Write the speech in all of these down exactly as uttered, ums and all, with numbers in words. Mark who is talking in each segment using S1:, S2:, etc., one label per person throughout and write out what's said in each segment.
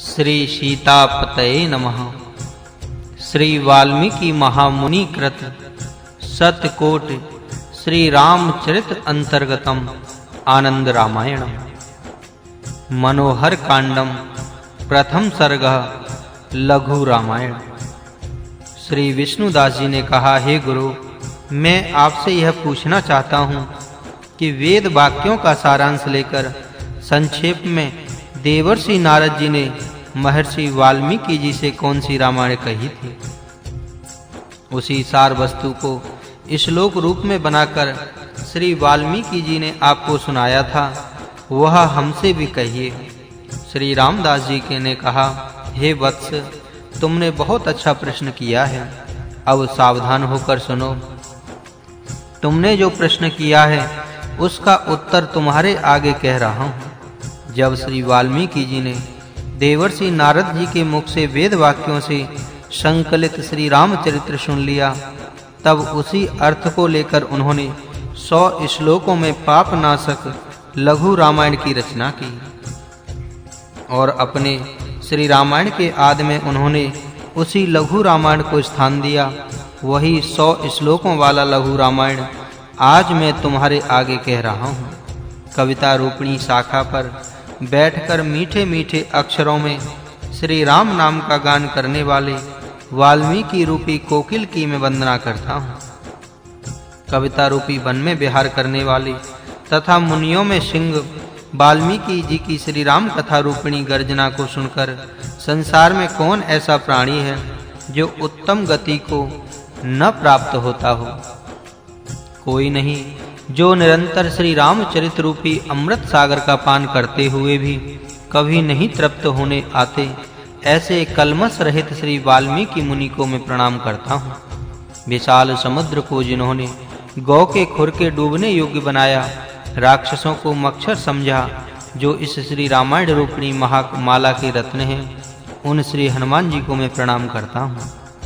S1: श्री सीतापतये नमः। श्री वाल्मीकि महामुनि कृत सतकोट श्री रामचरित अंतर्गतम आनंद रामायणम मनोहर कांडम प्रथम सर्ग लघु रामायण। श्री विष्णुदास जी ने कहा, हे गुरु, मैं आपसे यह पूछना चाहता हूँ कि वेद वाक्यों का सारांश लेकर संक्षेप में देवर्षि नारद जी ने महर्षि वाल्मीकि जी से कौन सी रामायण कही थी। उसी सार वस्तु को श्लोक रूप में बनाकर श्री वाल्मीकि जी ने आपको सुनाया था, वह हमसे भी कहिए। श्री रामदास जी के ने कहा, हे वत्स, तुमने बहुत अच्छा प्रश्न किया है। अब सावधान होकर सुनो। तुमने जो प्रश्न किया है उसका उत्तर तुम्हारे आगे कह रहा हूँ। जब श्री वाल्मीकि जी ने देवर्षि नारद जी के मुख से वेद वाक्यों से संकलित श्री रामचरित्र सुन लिया, तब उसी अर्थ को लेकर उन्होंने सौ श्लोकों में पापनाशक लघु रामायण की रचना की और अपने श्री रामायण के आदि में उन्होंने उसी लघु रामायण को स्थान दिया। वही सौ श्लोकों वाला लघु रामायण आज मैं तुम्हारे आगे कह रहा हूँ। कविता रूपणी शाखा पर बैठकर मीठे मीठे अक्षरों में श्री राम नाम का गान करने वाले वाल्मीकि रूपी कोकिल की मैं वंदना करता हूँ। कविता रूपी वन में विहार करने वाले तथा मुनियों में सिंह वाल्मीकि जी की श्री राम कथा रूपिणी गर्जना को सुनकर संसार में कौन ऐसा प्राणी है जो उत्तम गति को न प्राप्त होता हो। कोई नहीं जो निरंतर श्री रामचरित रूपी अमृत सागर का पान करते हुए भी कभी नहीं तृप्त होने आते। ऐसे कलमश रहित श्री वाल्मीकि मुनि को मैं प्रणाम करता हूँ। विशाल समुद्र को जिन्होंने गौ के खुर के डूबने योग्य बनाया, राक्षसों को मच्छर समझा, जो इस श्री रामायण रूपिणी महामाला के रत्न हैं, उन श्री हनुमान जी को मैं प्रणाम करता हूँ।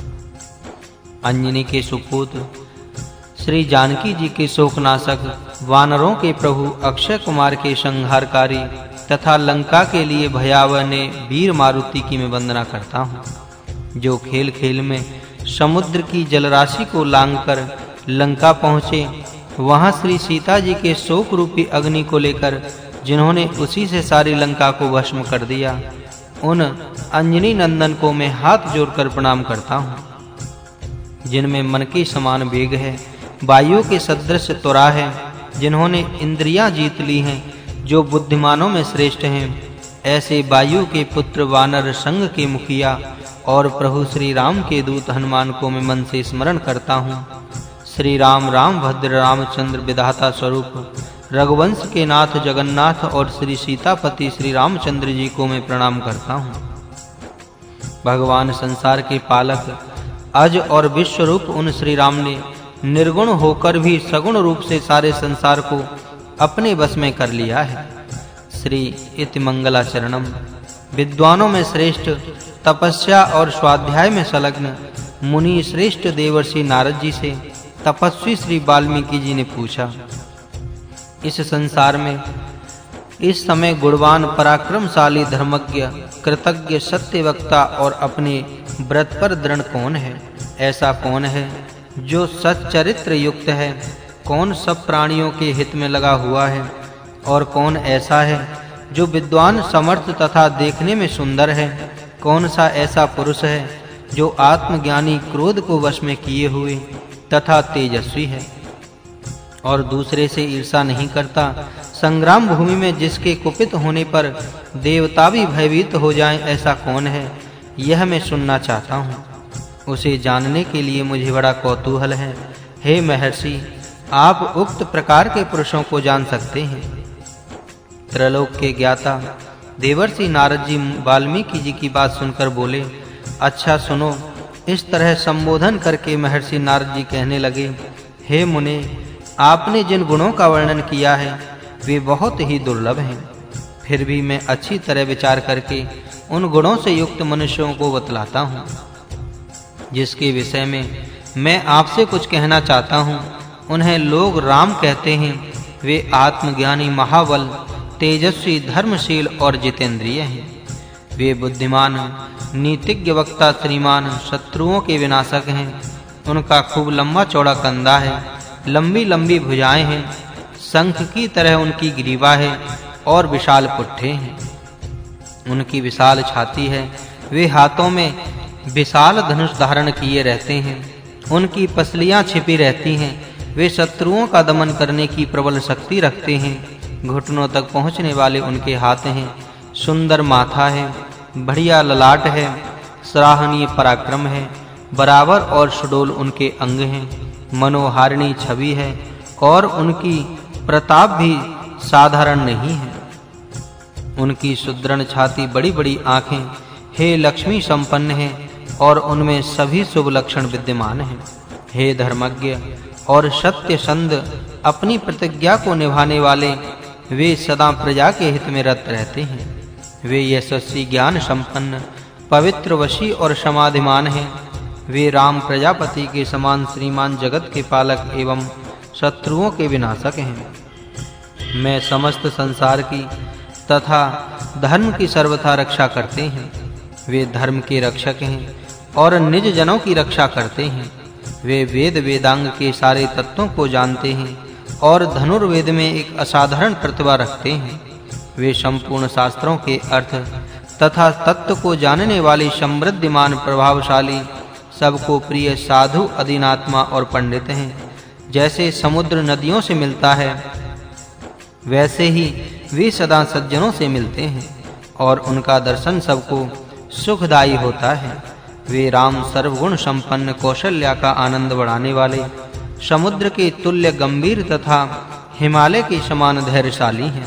S1: अंजनी के सुपुत्र श्री जानकी जी के शोकनाशक, वानरों के प्रभु अक्षय कुमार के संहारकारी तथा लंका के लिए भयावह ने वीर मारुति की मैं वंदना करता हूँ। जो खेल खेल में समुद्र की जलराशि को लांघकर लंका पहुँचे, वहाँ श्री सीता जी के शोक रूपी अग्नि को लेकर जिन्होंने उसी से सारी लंका को भस्म कर दिया, उन अंजनी नंदन को मैं हाथ जोड़कर प्रणाम करता हूँ। जिनमें मन के समान वेग है, वायु के सदृश त्वरा है, जिन्होंने इंद्रियां जीत ली हैं, जो बुद्धिमानों में श्रेष्ठ हैं, ऐसे वायु के पुत्र वानर संग के मुखिया और प्रभु श्री राम के दूत हनुमान को मैं मन से स्मरण करता हूँ। श्री राम राम भद्र रामचंद्र विधाता स्वरूप रघुवंश के नाथ जगन्नाथ और श्री सीतापति श्री रामचंद्र जी को मैं प्रणाम करता हूँ। भगवान संसार के पालक अज और विश्व रूप उन श्री राम ने निर्गुण होकर भी सगुण रूप से सारे संसार को अपने वश में कर लिया है। श्री इति मंगलाचरणम। विद्वानों में श्रेष्ठ, तपस्या और स्वाध्याय में संलग्न मुनि श्रेष्ठ देवर्षि नारद जी से तपस्वी श्री वाल्मीकि जी ने पूछा, इस संसार में इस समय गुणवान, पराक्रमशाली, धर्मज्ञ, कृतज्ञ, सत्यवक्ता और अपने व्रत पर दृढ़ कौन है? ऐसा कौन है जो सच्चरित्र युक्त है? कौन सब प्राणियों के हित में लगा हुआ है? और कौन ऐसा है जो विद्वान, समर्थ तथा देखने में सुंदर है? कौन सा ऐसा पुरुष है जो आत्मज्ञानी, क्रोध को वश में किए हुए तथा तेजस्वी है और दूसरे से ईर्षा नहीं करता? संग्राम भूमि में जिसके कुपित होने पर देवता भी भयभीत हो जाएं, ऐसा कौन है? यह मैं सुनना चाहता हूँ। उसे जानने के लिए मुझे बड़ा कौतूहल है। हे महर्षि, आप उक्त प्रकार के पुरुषों को जान सकते हैं। त्रिलोक के ज्ञाता देवर्षि नारद जी वाल्मीकि जी की बात सुनकर बोले, अच्छा सुनो। इस तरह संबोधन करके महर्षि नारद जी कहने लगे, हे मुने, आपने जिन गुणों का वर्णन किया है वे बहुत ही दुर्लभ हैं। फिर भी मैं अच्छी तरह विचार करके उन गुणों से युक्त मनुष्यों को बतलाता हूँ। जिसके विषय में मैं आपसे कुछ कहना चाहता हूँ, उन्हें लोग राम कहते हैं। वे आत्मज्ञानी, महाबल, तेजस्वी, धर्मशील और जितेंद्रिय हैं। वे बुद्धिमान नीतिज्ञ वक्ता श्रीमान शत्रुओं के विनाशक हैं। उनका खूब लंबा चौड़ा कंधा है, लंबी लंबी भुजाएं हैं, शंख की तरह उनकी ग्रीवा है और विशाल पुट्ठे हैं। उनकी विशाल छाती है, वे हाथों में विशाल धनुष धारण किए रहते हैं। उनकी पसलियां छिपी रहती हैं। वे शत्रुओं का दमन करने की प्रबल शक्ति रखते हैं। घुटनों तक पहुंचने वाले उनके हाथ हैं। सुंदर माथा है, बढ़िया ललाट है, सराहनीय पराक्रम है, बराबर और सुडोल उनके अंग हैं। मनोहारिणी छवि है और उनकी प्रताप भी साधारण नहीं है। उनकी सुदृढ़ छाती, बड़ी-बड़ी आंखें हे लक्ष्मी संपन्न है और उनमें सभी शुभ लक्षण विद्यमान हैं। हे धर्मज्ञ और सत्यसंध, अपनी प्रतिज्ञा को निभाने वाले, वे सदा प्रजा के हित में रत रहते हैं। वे यशस्वी, ज्ञान संपन्न, पवित्र, वशी और समाधिमान हैं। वे राम प्रजापति के समान श्रीमान, जगत के पालक एवं शत्रुओं के विनाशक हैं। मैं समस्त संसार की तथा धर्म की सर्वथा रक्षा करते हैं। वे धर्म के रक्षक हैं और निज जनों की रक्षा करते हैं। वे वेद वेदांग के सारे तत्वों को जानते हैं और धनुर्वेद में एक असाधारण प्रतिभा रखते हैं। वे संपूर्ण शास्त्रों के अर्थ तथा तत्व को जानने वाले समृद्धिमान, प्रभावशाली, सबको प्रिय साधु, अधीनात्मा और पंडित हैं। जैसे समुद्र नदियों से मिलता है, वैसे ही वे सदा सज्जनों से मिलते हैं और उनका दर्शन सबको सुखदायी होता है। वे राम सर्वगुण संपन्न, कौशल्या का आनंद बढ़ाने वाले, समुद्र के तुल्य गंभीर तथा हिमालय के समान धैर्यशाली हैं।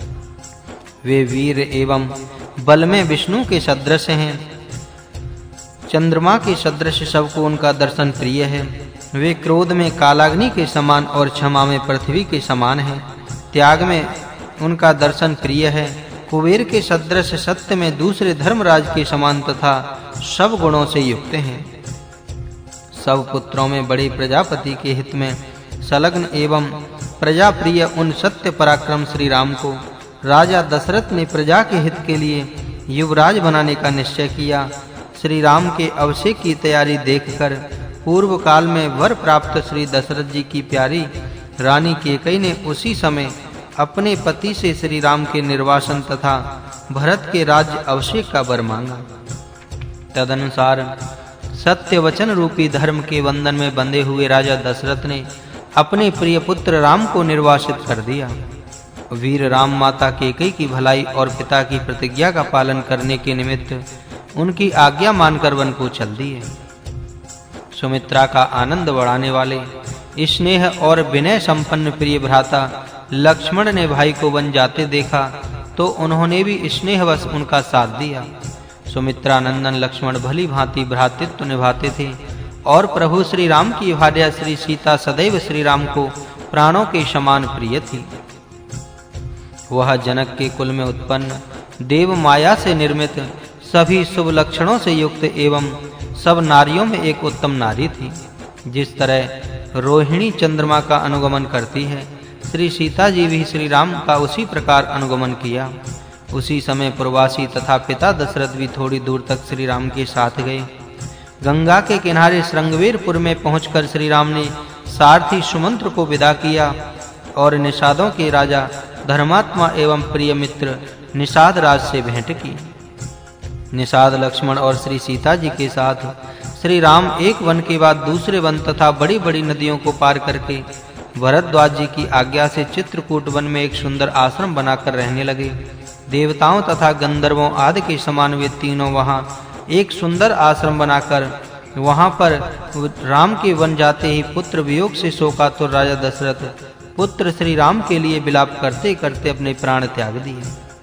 S1: वे वीर एवं बल में विष्णु के सदृश हैं। चंद्रमा के सदृश सबको उनका दर्शन प्रिय है। वे क्रोध में कालाग्नि के समान और क्षमा में पृथ्वी के समान हैं। त्याग में उनका दर्शन प्रिय है। कुबेर के सदृश, सत्य में दूसरे धर्मराज के समान तथा सब गुणों से युक्त हैं। सब पुत्रों में बड़े प्रजापति के हित में संलग्न एवं प्रजा प्रिय उन सत्य पराक्रम श्री राम को राजा दशरथ ने प्रजा के हित के लिए युवराज बनाने का निश्चय किया। श्री राम के अभिषेक की तैयारी देखकर पूर्व काल में वर प्राप्त श्री दशरथ जी की प्यारी रानी कैकेयी ने उसी समय अपने पति से श्री राम के निर्वासन तथा भरत के राज्य अभिषेक का वर मांगा। तदनुसार सत्य वचन रूपी धर्म के बंधन में बंधे हुए राजा दशरथ ने अपने प्रिय पुत्र राम को निर्वासित कर दिया। वीर राम माता कैकेयी की भलाई और पिता की प्रतिज्ञा का पालन करने के निमित्त उनकी आज्ञा मानकर वन को चल दिए। सुमित्रा का आनंद बढ़ाने वाले, स्नेह और विनय संपन्न प्रिय भ्राता लक्ष्मण ने भाई को वन जाते देखा तो उन्होंने भी स्नेहवश उनका साथ दिया। सुमित्रा नंदन लक्ष्मण भली भांति भ्रातृत्व निभाते थे और प्रभु श्री राम की भार्या श्री सीता सदैव श्री राम को प्राणों के समान प्रिय थी। वह जनक के कुल में उत्पन्न, देव माया से निर्मित, सभी शुभ लक्षणों से युक्त एवं सब नारियों में एक उत्तम नारी थी। जिस तरह रोहिणी चंद्रमा का अनुगमन करती है, श्री सीता जी भी श्री राम का उसी प्रकार अनुगमन किया। उसी समय प्रवासी तथा पिता दशरथ भी थोड़ी दूर तक श्री राम के साथ गए। गंगा के किनारे श्रृंगवेरपुर में पहुंचकर श्री राम ने सारथी सुमंत्र को विदा किया और निषादों के राजा धर्मात्मा एवं प्रिय मित्र निषाद राज से भेंट की। निषाद लक्ष्मण और श्री सीता जी के साथ श्री राम एक वन के बाद दूसरे वन तथा बड़ी-बड़ी नदियों को पार करके भरद्वाज जी की आज्ञा से चित्रकूट वन में एक सुंदर आश्रम बनाकर रहने लगे। देवताओं तथा गंधर्वों आदि के समान वे तीनों वहां एक सुंदर आश्रम बनाकर वहां पर राम के वन जाते ही पुत्र वियोग से शोकातुर राजा दशरथ पुत्र श्री राम के लिए विलाप करते करते अपने प्राण त्याग दिए।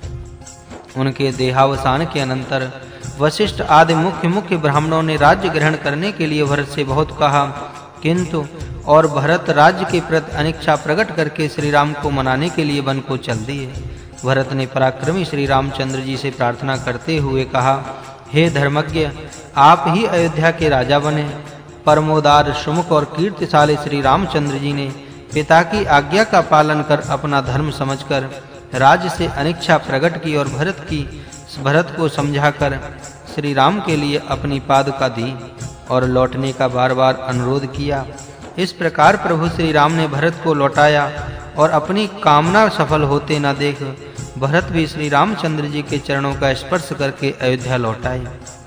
S1: उनके देहावसान के अनंतर वशिष्ठ आदि मुख्य मुख्य ब्राह्मणों ने राज्य ग्रहण करने के लिए भरत से बहुत कहा, किंतु और भरत राज्य के प्रति अनिच्छा प्रकट करके श्री राम को मनाने के लिए वन को चल दिए। भरत ने पराक्रमी श्री रामचंद्र जी से प्रार्थना करते हुए कहा, हे धर्मज्ञ, आप ही अयोध्या के राजा बने। परमोदार, सुमुख और कीर्तिशाली श्री रामचंद्र जी ने पिता की आज्ञा का पालन कर अपना धर्म समझकर राज्य से अनिच्छा प्रकट की और भरत की भरत को समझाकर श्री राम के लिए अपनी पादुका दी और लौटने का बार-बार अनुरोध किया। इस प्रकार प्रभु श्री राम ने भरत को लौटाया और अपनी कामना सफल होते न देख भरत भी श्री रामचंद्र जी के चरणों का स्पर्श करके अयोध्या लौट आए।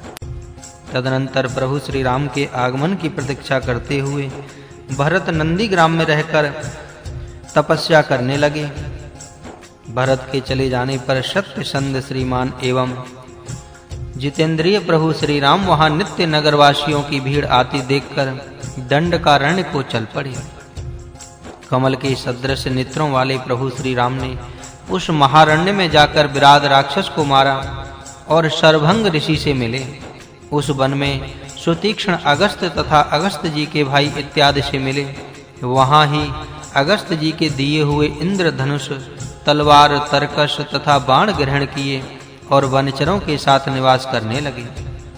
S1: तदनंतर प्रभु श्री राम के आगमन की प्रतीक्षा करते हुए भरत नंदीग्राम में रहकर तपस्या करने लगे। भरत के चले जाने पर सत्यसंध श्रीमान एवं जितेंद्रिय प्रभु श्री राम वहां नित्य नगरवासियों की भीड़ आती देखकर दंडकारण्य को चल पड़े। कमल के सदृश नेत्रों वाले प्रभु श्री राम ने उस महारण्य में जाकर विराट राक्षस को मारा और शरभंग ऋषि से मिले। उस वन में सुतीक्ष्ण अगस्त तथा अगस्त जी के भाई इत्यादि से मिले। वहां ही अगस्त जी के दिए हुए इंद्रधनुष, तलवार, तरकश तथा बाण ग्रहण किए और वनचरों के साथ निवास करने लगे।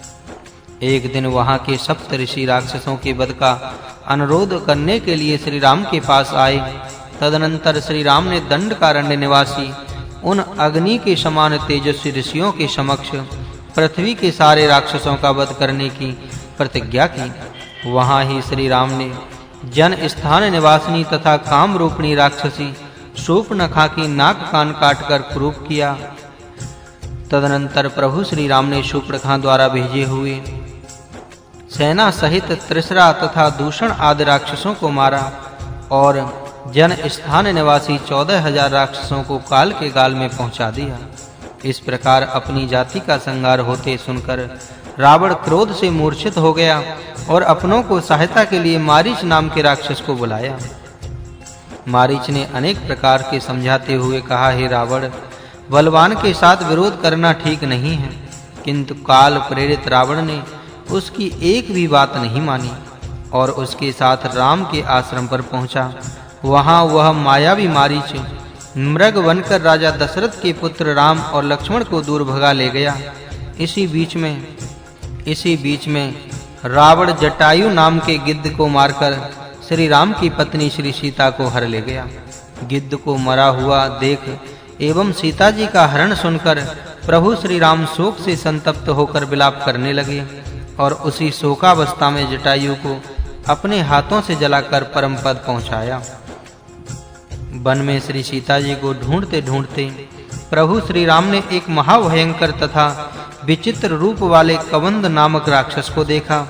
S1: एक दिन वहां के सप्त ऋषि राक्षसों के वध का अनुरोध करने के लिए श्री राम के पास आए। तदनंतर श्री राम ने दंडकारण्य निवासी उन अग्नि के समान तेजस्वी ऋषियों के समक्ष पृथ्वी के सारे राक्षसों का वध करने की प्रतिज्ञा की। वहां ही श्री राम ने जन स्थान निवासिनी तथा काम रूपणी राक्षसी शूर्पणखा की नाक कान काटकर क्रूप किया। तदनंतर प्रभु श्री राम ने शूर्पणखा द्वारा भेजे हुए सेना सहित त्रिसरा तथा दूषण आदि राक्षसों को मारा और जन स्थान निवासी चौदह हजार राक्षसों को काल के गाल में पहुंचा दिया। इस प्रकार अपनी जाति का संहार होते सुनकर रावण क्रोध से मूर्छित हो गया और अपनों को सहायता के लिए मारीच नाम के राक्षस को बुलाया। मारीच ने अनेक प्रकार के समझाते हुए कहा, हे रावण, बलवान के साथ विरोध करना ठीक नहीं है। किंतु काल प्रेरित रावण ने उसकी एक भी बात नहीं मानी और उसके साथ राम के आश्रम पर पहुंचा। वहां वह मायावी मारीच मृग बनकर राजा दशरथ के पुत्र राम और लक्ष्मण को दूर भगा ले गया। इसी बीच में इसी बीच में रावण जटायु नाम के गिद्ध को मारकर श्री राम की पत्नी श्री सीता को हर ले गया। गिद्ध को मरा हुआ देख एवं सीता जी का हरण सुनकर प्रभु श्री राम शोक से संतप्त होकर विलाप करने लगे और उसी शोकावस्था में जटायु को अपने हाथों से जलाकर परम पद पहुंचाया। वन में श्री सीता जी को ढूंढते ढूंढते प्रभु श्री राम ने एक महाभयंकर तथा विचित्र रूप वाले कवंद नामक राक्षस को देखा।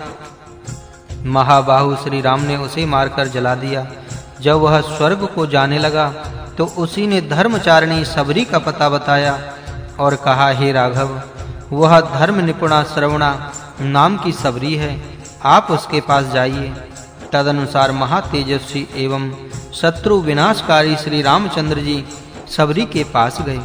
S1: महाबाहु श्री राम ने उसे मारकर जला दिया। जब वह स्वर्ग को जाने लगा तो उसी ने धर्मचारिणी सबरी का पता बताया और कहा, हे राघव, वह धर्म निपुणा श्रवणा नाम की सबरी है, आप उसके पास जाइए। तदनुसार महातेजस्वी एवं शत्रु विनाशकारी श्री रामचंद्र जी सबरी के पास गए।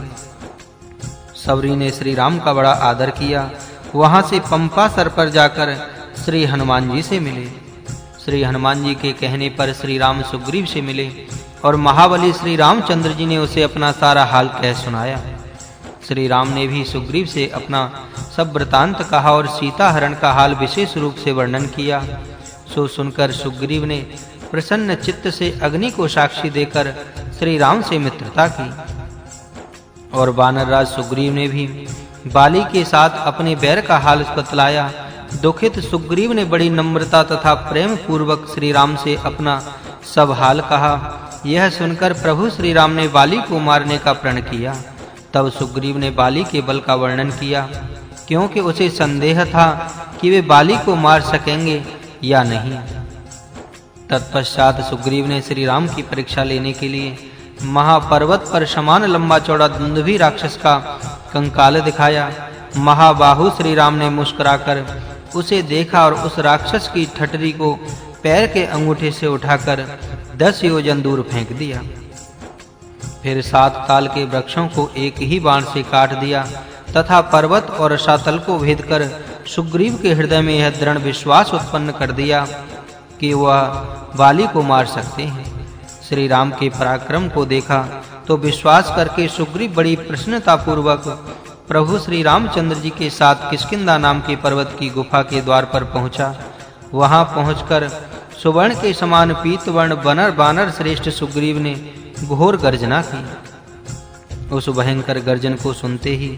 S1: सबरी ने श्री राम का बड़ा आदर किया। वहां से पंपा सर पर जाकर श्री हनुमान जी से मिले। श्री हनुमान जी के कहने पर श्री राम सुग्रीव से मिले और महाबली श्री रामचंद्र जी ने उसे अपना सारा हाल कह सुनाया। श्री राम ने भी सुग्रीव से अपना सब वृतांत कहा और सीता हरण का हाल विशेष रूप से वर्णन किया। सो सुनकर सुग्रीव ने प्रसन्न चित्त से अग्नि को साक्षी देकर श्री राम से मित्रता की और वानरराज सुग्रीव ने भी बाली के साथ अपने बैर का हाल बतलाया। दुखित सुग्रीव ने बड़ी नम्रता तथा प्रेम पूर्वक श्री राम से अपना सब हाल कहा। यह सुनकर प्रभु श्री राम ने बाली को मारने का प्रण किया। तब सुग्रीव ने बाली के बल का वर्णन किया, क्योंकि उसे संदेह था कि वे बाली को मार सकेंगे या नहीं। तत्पश्चात सुग्रीव ने श्री राम की परीक्षा लेने के लिए महापर्वत पर समान लंबा चौड़ा दुंदुभी राक्षस का कंकाल दिखाया। महाबाहु श्री राम ने मुस्कुराकर उसे देखा और उस राक्षस की ठठरी को पैर के अंगूठे से उठाकर दस योजन दूर फेंक दिया। फिर सात ताल के वृक्षों को एक ही बाण से काट दिया तथा पर्वत और रसातल को भेदकर सुग्रीव के हृदय में यह दृढ़ विश्वास उत्पन्न कर दिया कि वह बाली को मार सकते हैं। श्री राम के पराक्रम को देखा तो विश्वास करके सुग्रीव बड़ी प्रसन्नता पूर्वक प्रभु श्री रामचंद्र जी के साथ किष्किंधा नाम के पर्वत की गुफा के द्वार पर पहुंचा। वहां पहुंचकर सुवर्ण के समान पीतवर्ण बनर बानर श्रेष्ठ सुग्रीव ने घोर गर्जना की। उस भयंकर गर्जन को सुनते ही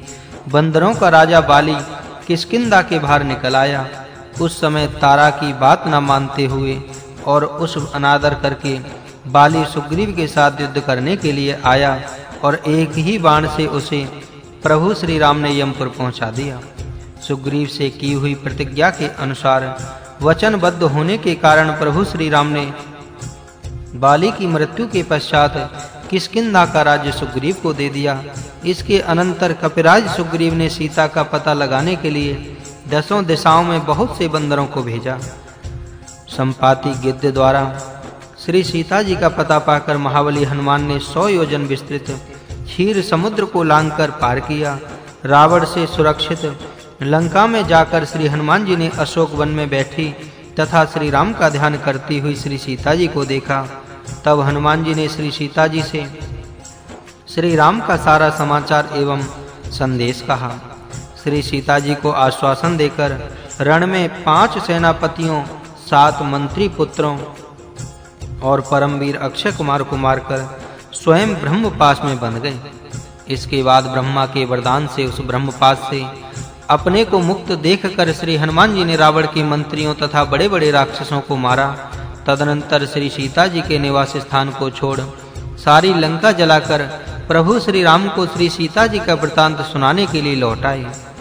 S1: बंदरों का राजा बाली किष्किंधा के बाहर निकल आया। उस समय तारा की बात न मानते हुए और उस अनादर करके बाली सुग्रीव के साथ युद्ध करने के लिए आया और एक ही बाण से उसे प्रभु श्री राम ने यमपुर पहुंचा दिया। सुग्रीव से की हुई प्रतिज्ञा के अनुसार वचनबद्ध होने के कारण प्रभु श्री राम ने बाली की मृत्यु के पश्चात किष्किंधा का राज्य सुग्रीव को दे दिया। इसके अनंतर कपिराज सुग्रीव ने सीता का पता लगाने के लिए दसों दिशाओं में बहुत से बंदरों को भेजा। संपाति गिद्ध द्वारा श्री सीता जी का पता पाकर महाबली हनुमान ने सौ योजन विस्तृत क्षीर समुद्र को लांघकर पार किया। रावण से सुरक्षित लंका में जाकर श्री हनुमान जी ने अशोक वन में बैठी तथा श्री राम का ध्यान करती हुई श्री सीता जी को देखा। तब हनुमान जी ने श्री सीता जी से श्री राम का सारा समाचार एवं संदेश कहा। श्री सीता जी को आश्वासन देकर रण में पांच सेनापतियों, सात मंत्री पुत्रों और परमवीर अक्षय कुमार को मारकर स्वयं ब्रह्मपाश में बंध गए। इसके बाद ब्रह्मा के वरदान से उस ब्रह्मपाश से अपने को मुक्त देखकर श्री हनुमान जी ने रावण के मंत्रियों तथा बड़े-बड़े राक्षसों को मारा। तदनंतर श्री सीता जी के निवास स्थान को छोड़ सारी लंका जलाकर प्रभु श्री राम को श्री सीता जी का वृतांत सुनाने के लिए लौट आए।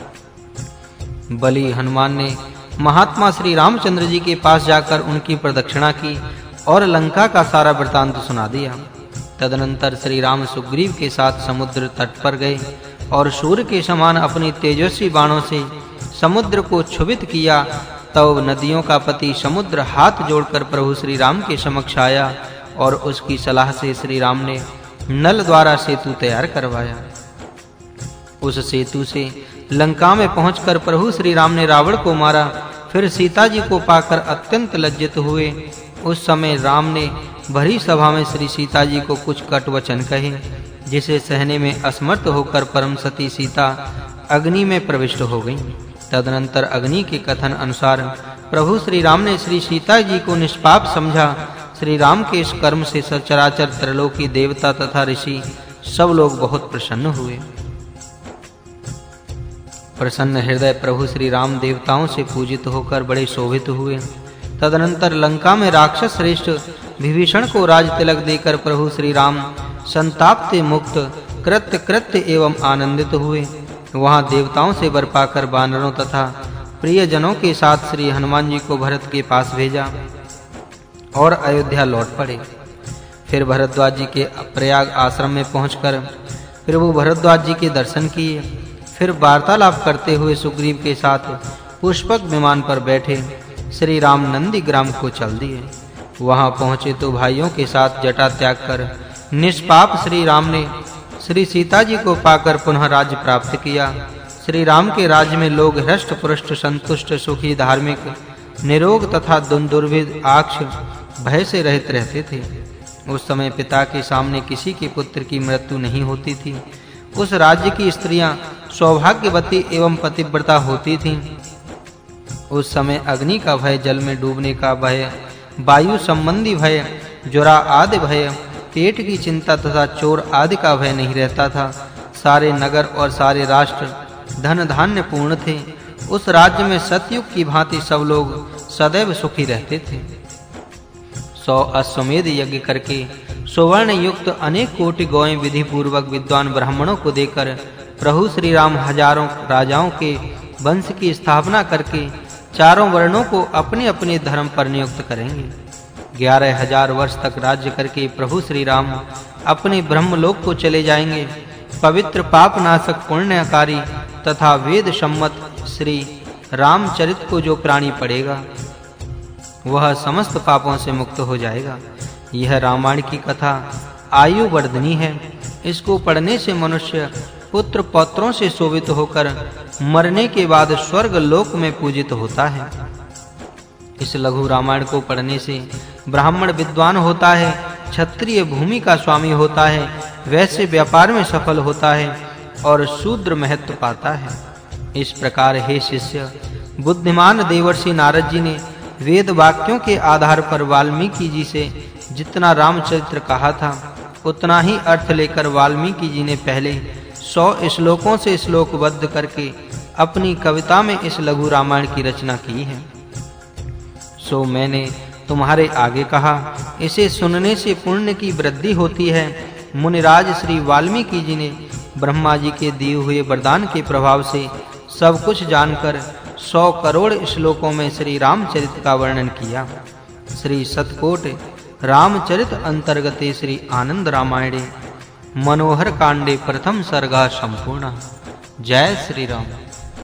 S1: बलि हनुमान ने महात्मा श्री रामचंद्र जी के पास जाकर उनकी प्रदक्षिणा की और लंका का सारा वृतांत सुना दिया। तदनंतर श्री राम सुग्रीव के साथ समुद्र तट पर गए और सूर्य के समान अपनी तेजस्वी बाणों से समुद्र को क्षुभित किया। तब नदियों का पति समुद्र हाथ जोड़कर प्रभु श्री राम के समक्ष आया और उसकी सलाह से श्री राम ने नल द्वारा सेतु तैयार करवाया। उस सेतु से लंका में पहुंचकर प्रभु श्री राम ने रावण को मारा। फिर सीता जी को पाकर अत्यंत लज्जित हुए। उस समय राम ने भरी सभा में श्री सीता जी को कुछ कट वचन कहे, जिसे सहने में असमर्थ होकर परम सती सीता अग्नि में प्रविष्ट हो गईं। तदनंतर अग्नि के कथन अनुसार प्रभु श्री राम ने श्री सीता जी को निष्पाप समझा। श्री राम के इस कर्म से सचराचर त्रैलोकी देवता तथा ऋषि सब लोग बहुत प्रसन्न हुए। प्रसन्न हृदय प्रभु श्री राम देवताओं से पूजित होकर बड़े शोभित हुए। तदनंतर लंका में राक्षस श्रेष्ठ विभीषण को राज तिलक देकर प्रभु श्री राम संताप से मुक्त कृत्य कृत्य एवं आनंदित हुए। वहां देवताओं से वर पाकर वानरों तथा प्रियजनों के साथ श्री हनुमान जी को भरत के पास भेजा और अयोध्या लौट पड़े। फिर भरद्वाज जी के प्रयाग आश्रम में पहुंचकर प्रभु भरद्वाज जी के दर्शन किए। फिर वार्तालाप करते हुए सुग्रीव के साथ पुष्पक विमान पर बैठे श्री राम नंदी ग्राम को चल दिए। वहां पहुंचे तो भाइयों के साथ जटा त्याग कर निष्पाप श्री राम ने श्री सीता जी को पाकर पुनः राज्य प्राप्त किया। श्री राम के राज्य में लोग हृष्ट पुष्ट संतुष्ट सुखी धार्मिक निरोग तथा दुर्भिद आक्ष भय से रहित रहते थे। उस समय पिता के सामने किसी के पुत्र की मृत्यु नहीं होती थी। उस राज्य की स्त्रियां सौभाग्यवती एवं पतिव्रता होती थीं। उस समय अग्नि का भय, जल में डूबने का भय, वायु संबंधी भय, ज्वरा आदि भय, पेट की चिंता तथा चोर आदि का भय नहीं रहता था। सारे नगर और सारे राष्ट्र धन धान्य पूर्ण थे। उस राज्य में सतयुग की भांति सब लोग सदैव सुखी रहते थे। सौ अश्वमेध यज्ञ करके सुवर्ण युक्त अनेक कोटि गौएं विधि पूर्वक विद्वान ब्राह्मणों को देकर प्रभु श्री राम हजारों राजाओं के वंश की स्थापना करके चारों वर्णों को अपने अपने धर्म पर नियुक्त करेंगे। ग्यारह हजार वर्ष तक राज्य करके प्रभु श्री राम अपने ब्रह्मलोक को चले जाएंगे। पवित्र पाप नाशक पुण्यकारी तथा वेद सम्मत श्री रामचरित को जो प्राणी पढ़ेगा वह समस्त पापों से मुक्त हो जाएगा। यह रामायण की कथा आयु वर्धनी है। इसको पढ़ने से मनुष्य पुत्र पौत्रों से शोभित होकर मरने के बाद स्वर्ग लोक में पूजित होता है। इस लघु रामायण को पढ़ने से ब्राह्मण विद्वान होता है, क्षत्रिय भूमि का स्वामी होता है, वैश्य व्यापार में सफल होता है और शूद्र महत्व पाता है। इस प्रकार हे शिष्य, बुद्धिमान देवर्षि नारद जी ने वेद वाक्यों के आधार पर वाल्मीकि जी से जितना रामचरित्र कहा था उतना ही अर्थ लेकर वाल्मीकि जी ने पहले सौ श्लोकों से श्लोकबद्ध करके अपनी कविता में इस लघु रामायण की रचना की है। सो मैंने तुम्हारे आगे कहा, इसे सुनने से पुण्य की वृद्धि होती है। मुनिराज श्री वाल्मीकि जी ने ब्रह्मा जी के दिए हुए वरदान के प्रभाव से सब कुछ जानकर सौ करोड़ श्लोकों में श्री रामचरित का वर्णन किया। श्री सतकोट रामचरित अंतर्गते श्री आनंद रामायणे मनोहर कांडे प्रथम सर्गा संपूर्ण। जय श्री राम।